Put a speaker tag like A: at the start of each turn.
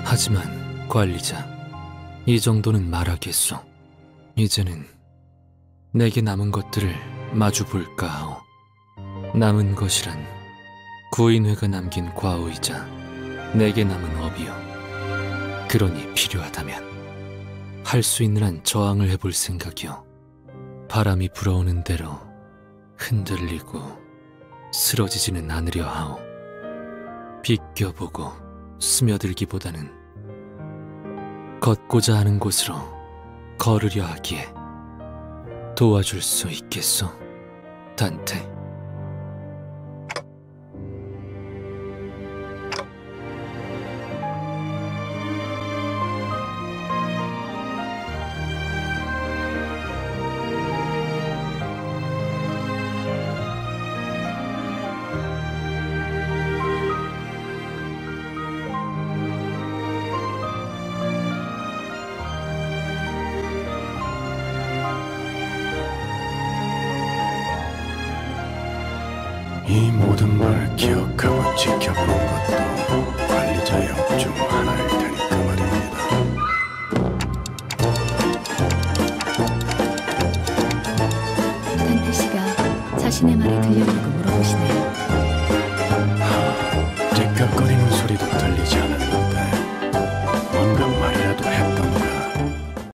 A: 하지만 관리자, 이 정도는 말하겠소. 이제는 내게 남은 것들을 마주 볼까 하오. 남은 것이란 구인회가 남긴 과오이자 내게 남은 업이요. 그러니 필요하다면 할 수 있는 한 저항을 해볼 생각이요. 바람이 불어오는 대로 흔들리고 쓰러지지는 않으려 하오. 비껴보고 스며들기보다는 걷고자 하는 곳으로 걸으려 하기에 도와줄 수 있겠소, 단테?
B: 이 모든 걸 기억하고 지켜보는 것도 관리자의 업 중 하나일 테니까.